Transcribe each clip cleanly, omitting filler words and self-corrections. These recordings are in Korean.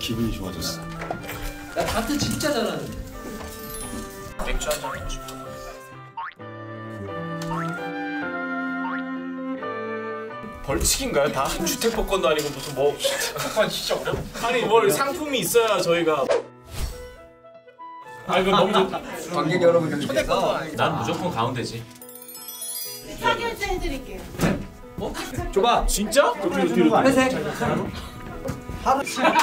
기분이 좋아졌어. 나 다트 진짜 잘하는데. 맥주 한잔 하고 싶어. 벌칙인가요 다? 주택복권도 아니고 무슨 뭐 잠깐 진짜 어려워. 아니 뭘 상품이 있어야 저희가. 아 이거 너무 좋다. 관객 여러분께서 난 무조건 가운데지. 사결제 해드릴게요. 어? 줘봐. 진짜? 뒤로 회색. 하루.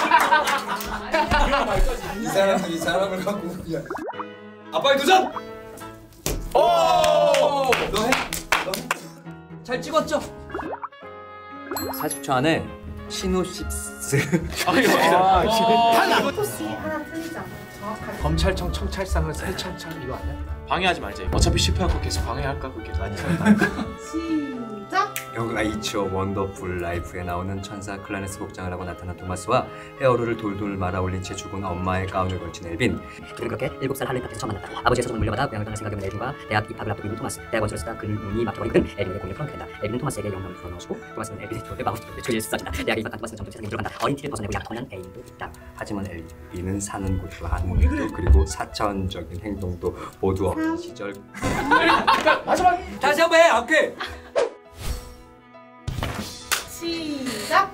이 사람을 갖고 그냥. 아빠의 도전. 오. 너 해. 잘 찍었죠? 40초 안에 시노십스. 혹시 하나 틀리지 않아요? 정확하게. 검찰청 청찰상을 살청찰 이거 아니야? 방해하지 말자. 어차피 실패할 거 계속 방해할까 그게. 시작! 여기가 이치오 원더풀 라이프에 나오는 천사 클라네스 복장을 하고 나타난 토마스와 헤어로를 돌돌 말아올린 채 죽은 엄마의 가운을 걸친 엘빈. 그는 그렇게 7살 할리 카페에서 처음 만났다. 아버지의 소송을 물려받아 고향을 떠날 생각이 없는 엘빈과 대학 입학을 앞두고 있는 토마스. 대학 원서를 쓰다 그눈이 막혀버린 그는 엘빈의 공을 풀어놓게 된다. 엘빈은 토마스에게 영감을 불어넣어주고 토마스는 엘빈의 조를 마법으로 조리에 쓰러진다. 대학에 입학한 토마스는 점점 세상에 들어간다. 어린 티를 벗어내고 약혼한 애인도 있다. 하지만 엘빈은 사는 곳과 학문도 그리고 사차원적인 행동도 모두 없는 시절. 마지막. 다시 한번 해. 오케이. 시작!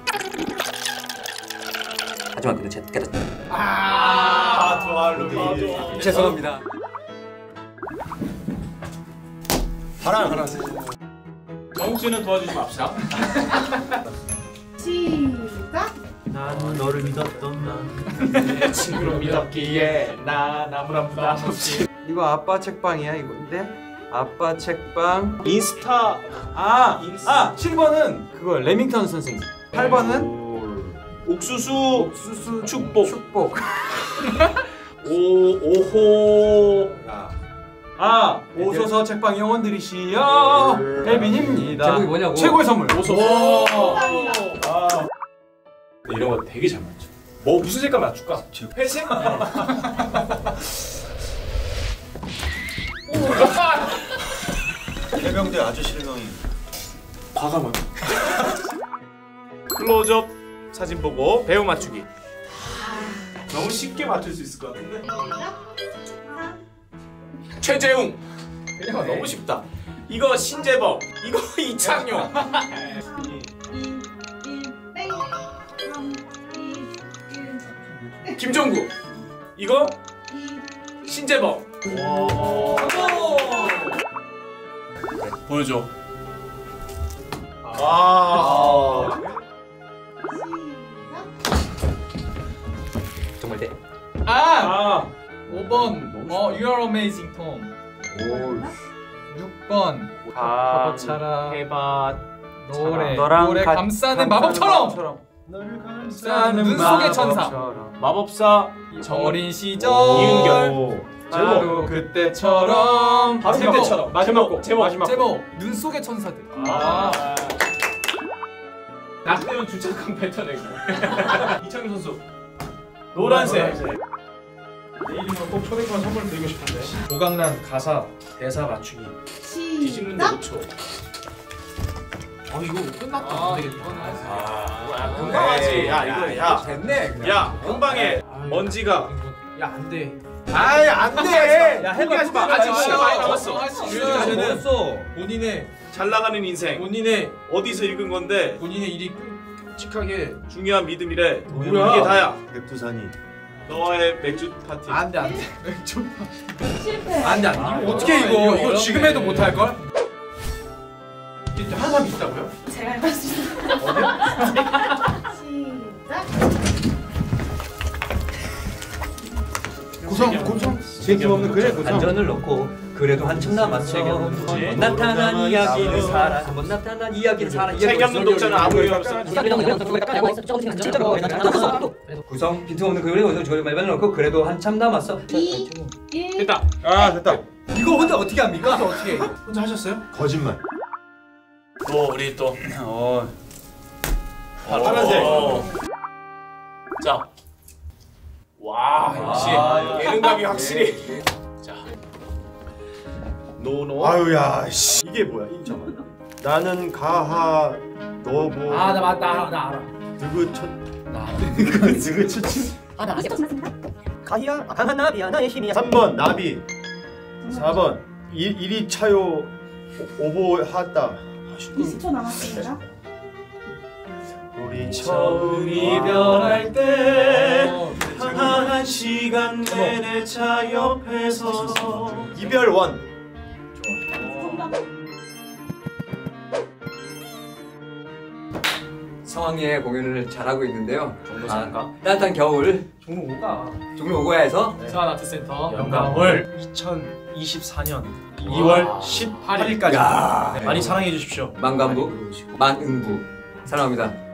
하지만 그는 제 깨닫다. 좋아 루비. 죄송합니다. 파란색. 정욱 씨는 도와주지 맙시다. 시작! 난 너를 믿었던 난 친구로 믿었기에 난 아무런 부담 없이. 이거 아빠 책방이야 이건데? 아빠 책방 인스타. 7번은 그거 레밍턴 선생님 8번은 옥수수 축복. 오호. 오소서 책방 영원들이시여 엘빈입니다. 제목이 뭐냐고? 최고의 선물. 오소서. 이런 거 되게 잘 맞죠. 뭐 무슨 색깔 맞출까? 회색? 해병대 아저씨를 형이 과감하게. 클로즈업 사진 보고 배우 맞추기. 너무 쉽게 맞출 수 있을 것 같은데. 최재웅. 그냥 너무 쉽다. 이거 신재범. 이거 이창용. 2, 1, 땡! 3, 2, 1, 김종국. 이거 2, 신재범. 보여줘. 시작! 정말 돼. 5번 You are amazing Tom. 6번 바보처럼 해봐. 노래 너랑 감싸는 마법처럼 감싸는 눈 속의 천사 마법사 어린 시절 이은경. 바로 그때처럼 바로 제목. 그때처럼. 마지막 제목. 제목 눈 속의 천사들. 낙대면 주차강 뱉어내고. 이창규 선수. 노란색. 내일이면 꼭 초대권 선물 드리고 싶은데. 조강란 가사 대사 맞추기. 뒤집는데 시작! 5초. 이거 끝났다. 안 되겠다. 금방하지. 야 이거 야. 됐네. 그냥. 야 금방에 먼지가. 야 안 돼. 안 돼. 야, 포기하지 마. 아직 시간 많이 남았어. 쟤는 본인의 잘 나가는 인생. 어디서 읽은 건데 본인의 일이 끔찍하게 중요한 믿음이래. 뭐야? 이게 다야. 백두산이 너와의 맥주 파티. 안돼 실패! 안돼 이거 어떻게 이거 지금 해도 못할 걸? 한 사람 있다고요? 제가 해볼 수 있어요. 시작! 고성 책임 없는 그래 고성. 안전을 넣고 그래도 한참 남았어. 나타난 이야기를 살아. 한번 나타난 이야기를 살아. 책임 없는 독자는 아무 이유 없어. 구성 빈틈없는 그래도 저를 말만 넣고 그래도 한참 남았어. 2, 1, 됐다. 됐다. 이거 혼자 어떻게 합니까? 어떻게 혼자 하셨어요? 거짓말. 또 우리 또 파란색. 자. 와 역시 예능감이 확실히. 자. 노노. 아유야 씨. 이게 뭐야? 잠깐만. 나는 가하 너뭐 나 알아 누구 첫 그거 추측. 나 아직 가희야 강한 나비야 나의 힘이야. 3번 나비. 4번 이리 차요 오보하다. 20초 남았습니다. 우리 처음 이별할 때 한 시간 내내 차 옆에 서서 이별원. 성황리에 공연을 잘하고 있는데요. 따뜻한 겨울 종로 5가 종로 5가에서 서한 아트센터 영광을 2024년 2월 18일까지 많이 사랑해 주십시오. 만관부, 만응부 사랑합니다.